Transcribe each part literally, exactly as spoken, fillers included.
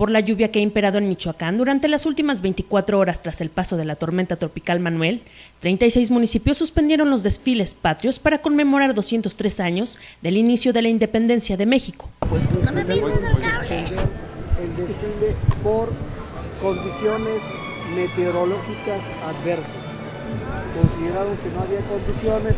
por la lluvia que ha imperado en Michoacán durante las últimas veinticuatro horas tras el paso de la tormenta tropical Manuel, treinta y seis municipios suspendieron los desfiles patrios para conmemorar doscientos tres años del inicio de la independencia de México. Pues no me pises el cable. El desfile por condiciones meteorológicas adversas. Consideraron que no había condiciones.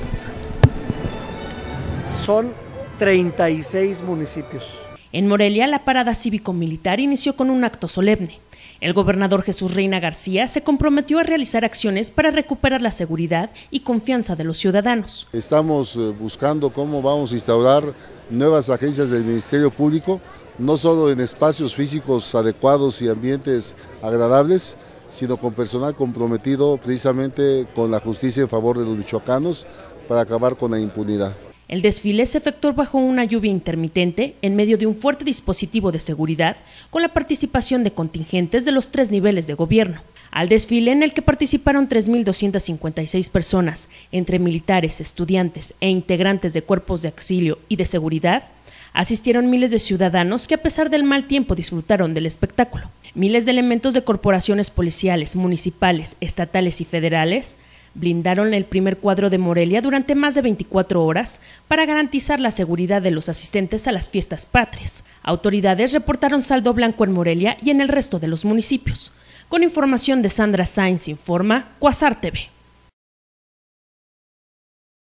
Son treinta y seis municipios. En Morelia, la parada cívico-militar inició con un acto solemne. El gobernador Jesús Reina García se comprometió a realizar acciones para recuperar la seguridad y confianza de los ciudadanos. Estamos buscando cómo vamos a instaurar nuevas agencias del Ministerio Público, no solo en espacios físicos adecuados y ambientes agradables, sino con personal comprometido precisamente con la justicia en favor de los michoacanos para acabar con la impunidad. El desfile se efectuó bajo una lluvia intermitente en medio de un fuerte dispositivo de seguridad con la participación de contingentes de los tres niveles de gobierno. Al desfile, en el que participaron tres mil doscientas cincuenta y seis personas, entre militares, estudiantes e integrantes de cuerpos de auxilio y de seguridad, asistieron miles de ciudadanos que a pesar del mal tiempo disfrutaron del espectáculo. Miles de elementos de corporaciones policiales, municipales, estatales y federales blindaron el primer cuadro de Morelia durante más de veinticuatro horas para garantizar la seguridad de los asistentes a las fiestas patrias. Autoridades reportaron saldo blanco en Morelia y en el resto de los municipios. Con información de Sandra Sainz, informa Cuasar T V.